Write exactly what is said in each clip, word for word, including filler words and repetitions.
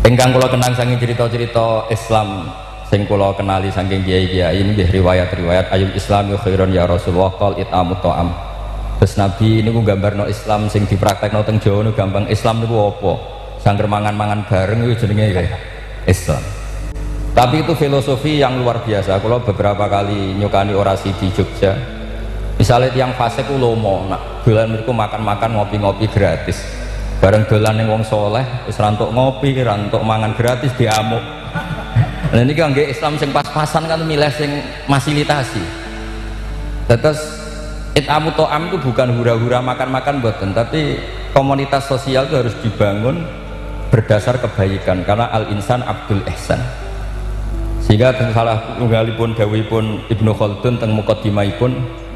Ingkang kula kenang saking cerita-cerita Islam sing kula kenali saking kiai-kiai nggih riwayat-riwayat ayul Islam khairun ya Rasulullah qal it'amut ta'am. Terus Nabi niku gambarno Islam sing dipraktekno teng Jawa niku gampang. Islam niku apa? Sangger mangan-mangan bareng iku jenenge Islam. Tapi itu filosofi yang luar biasa. Kalau beberapa kali nyukani orasi di Jogja, misalnya tiang fasik ku lomo, nak dolan mriku makan-makan ngopi-ngopi gratis. Bareng dolan ning wong soleh, wis rantuk ngopi, rantuk mangan gratis diamuk. Nah ini kan Islam sing pas-pasan kan milih sing fasilitasi. Terus it'amu to'am itu bukan hura-hura makan-makan boten, tapi komunitas sosial itu harus dibangun berdasar kebaikan karena al-insan abdul ihsan. Sehingga salah tunggalipun dawuhipun Ibnu Khaldun teng muqaddimahipun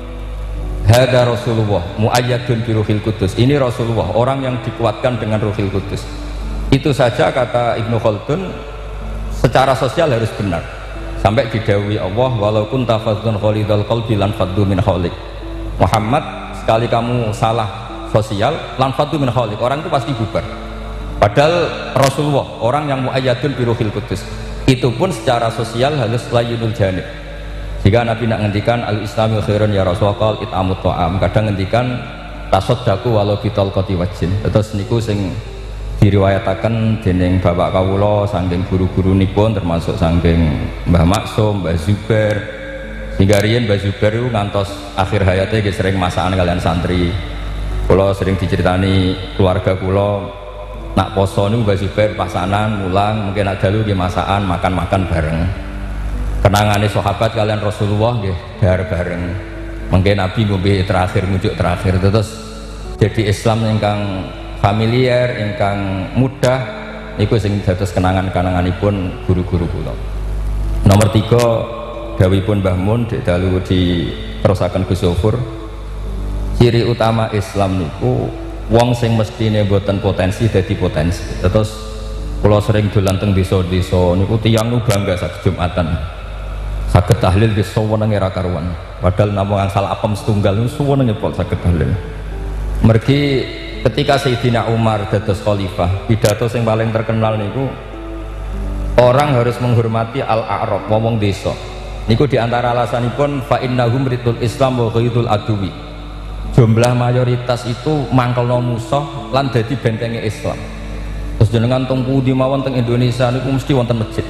hada Rasulullah muayyadun bi ruhil qudus. Ini Rasulullah, orang yang dikuatkan dengan ruhil qudus. Itu saja kata Ibnu Khaldun secara sosial harus benar. Sampai didhawuhi Allah walau kunta fadhun khalidal qalbi lan faddu min hawlik. Muhammad, sekali kamu salah sosial lan faddu min hawlik, orang itu pasti bubar. Padahal Rasulullah orang yang muayyadun bi ruhil qudus. Itu pun secara sosial harus layunul janib. Jika Nabi nak ngendikan al-islamu khairun ya Rasulullah it'amut ta'am, kadang ngendikan tasaddaku walau bitalqati wajhin. Terus niku sing diriwayataken dening bapak kawula saking guru-guru nipun termasuk saking Mbah Maksum, Mbah Zubair. Sehingga riyen Mbah Zubair itu ngantos akhir hayatnya nggih sering masakan kalian santri. Kula sering diceritani keluarga kula nak poso niku Mbah Zubair pasanan mulang mungkin nak dalu nggih masakan makan-makan bareng. Kenangane sahabat kalian Rasulullah nggih dahar bareng. Mungkin Nabi ngombe terakhir mujuk terakhir terus jadi Islam ingkang familiar, ingkang mudah niku sing dados kenangan-kenanganipun guru-guru kula. Nomor tiga dawuhipun Mbah Mun dik dalu diterusaken Gus Zofur. Ciri utama Islam niku wong sing mestine mboten potensi dadi potensi. Terus kula sering dolan teng desa-desa niku tiyang nu bangga sak Jumatan. Saged tahlil di suwenenge ra karuan. Padahal namung angsal apem setunggal niku suwenenge pol saged tahlil. Mergi ketika Sayyidina Umar dados khalifah, pidato sing paling terkenal niku orang harus menghormati al-a'rab, wong desa. Niku diantara alasanipun fa innahum ridul Islam wa ghaidul aduwi. Jumlah mayoritas itu mangkelno musuh lan dadi bentenge Islam. Terus jenengan teng pundi mawon teng Indonesia niku mesti wonten masjid.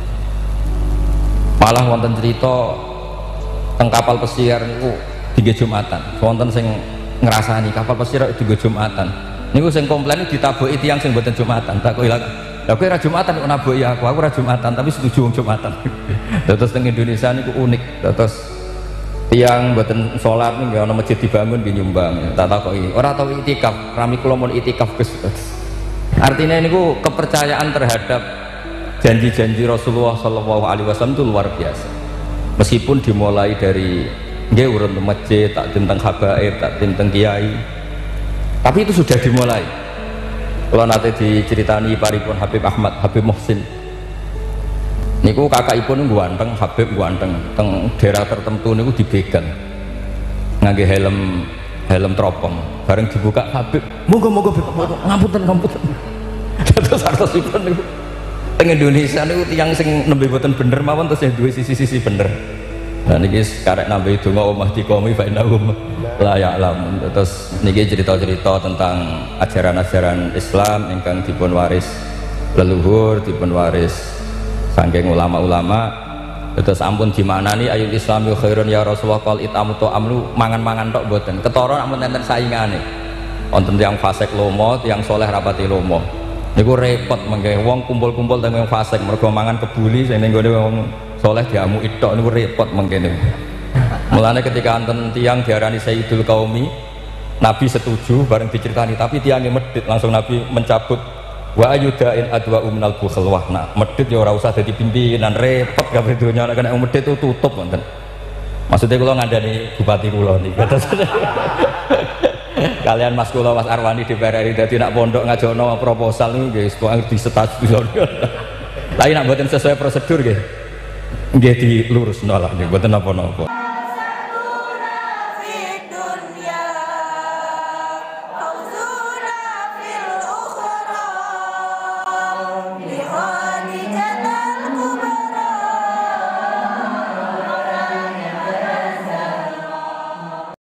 Malah wonten cerita teng kapal pesiar niku dinggo Jumatan. Wonten sing ngrasani kapal pesiar dinggo Jumatan. Niku sing komplain ditaboki tiyang sing mboten Jumatan. Tak kok ilang. Lah kowe ora Jumatan kok naboki aku, aku ora Jumatan tapi setuju wong Jumatan. Terus teng Indonesia niku unik. Terus tiang mboten salat nggih ana masjid dibangun nggih nyumbang. Tak takoki, ora tau itikaf, rami kula mun itikaf Gus. Artinya niku kepercayaan terhadap janji-janji Rasulullah sallallahu alaihi wasallam itu luar biasa. Meskipun dimulai dari nggih urun masjid, tak tentang habaib, tak tentang kiai. Tapi itu sudah dimulai. Kalau nanti diceritani paripun Habib Ahmad, Habib Muhsin. Niku kakakipun ganteng, Habib ganteng, teng daerah tertentu niku dibegal ngangge helm helm teropong, bareng dibuka Habib, moga-moga ngapunten ngapunten. Terus artosipun niku teng Indonesia niku tiyang sing nembe boten bener mawon terus duwe sisi-sisi bener. Nah niki karek nambahi donga omah dikomi fa innahum la ya'lamun. Terus niki cerita-cerita tentang ajaran-ajaran Islam ingkang dipun waris leluhur, dipun waris saking ulama-ulama. Terus ampun dimaknani ayul Islam khairun ya Rasulullah qal it'amu ta'amlu mangan-mangan tok mboten. Ketara ampun enten saingane. Wonten tiyang fasik lomo, tiyang soleh rapati lomo. Niku repot mengke wong kumpul-kumpul teng wong fasik mergo mangan kebuli sing ning gone wong soleh diamu itok niku repot mengke niku. Mulane ketika enten tiyang diarani Sayyidul Qaumi, Nabi setuju bareng diceritani tapi tiyange medhit langsung Nabi mencabut wa ayyudain adwa umnal bukhl wah nak medhit ya ora usah dadi pimpinan repot kabeh donya nek kena medhit itu tutup wonten. Maksudnya kula ngandani bupati kula niki. Kalian Mas kula Mas Arwani D P R R I dadi nak pondok ngajono proposal niku nggih kok di status. Tapi nak mboten sesuai prosedur nggih nggih dilurusno lah nggih mboten napa-napa.